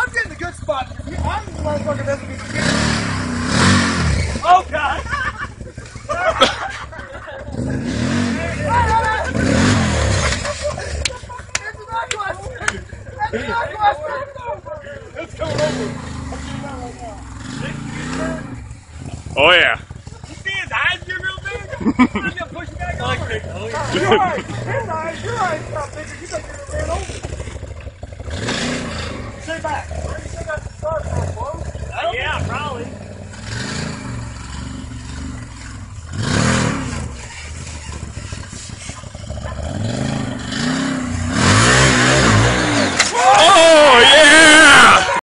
I'm getting the good spot. I'm the motherfucker doesn't need to get. Oh God! It's coming over. Oh yeah. You see his eyes get real big? I'm gonna push you back over. You're right. His eyes, your eyes not bigger. You think you're gonna ran over. Stay back. You still got some stars for a blow? Yeah, probably.